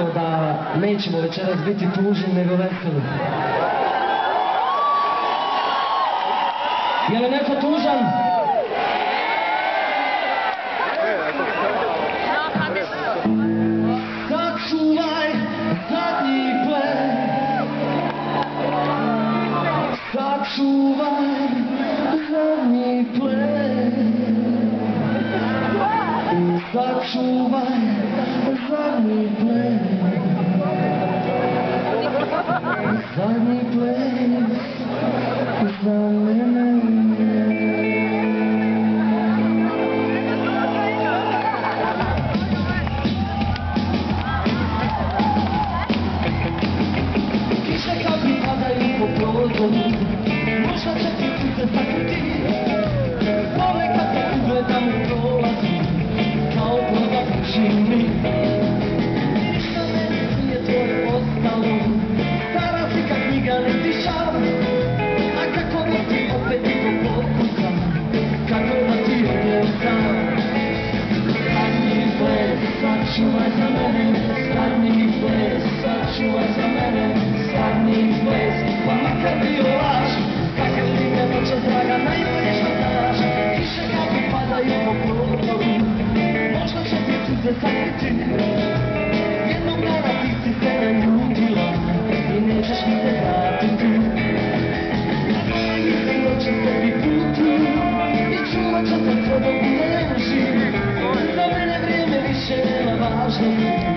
rekao da nećemo večeras biti tužni nego veseli. Je li neko tužan? Sačuvaj zadnji ples, sačuvaj zadnji ples, sačuvaj zadnji ples, zadnji ples za mene. Možda će ti puce sakriti, ponekad te ugledam u prolazu, kao prva počini. Ništa meni nije tvoje ostalo, stara slika knjiga ne stiša, a kako da ti opet to pokucam, kako da ti odem sam. Zadnji ples, sačuvaj za mene, zadnji ples, sačuvaj za mene, zadnji ples, pa makar bio laž, kakav ti me noće draga, najbolje što znaš, kiše kako padaju po prozoru, možda će ti suze sakriti, jednog dana ti si se naljutila i nećeš mi se vratiti. Mislim da će tebi putu i čuvat će te sve dok ne živi, za mene vrijeme više nema važno.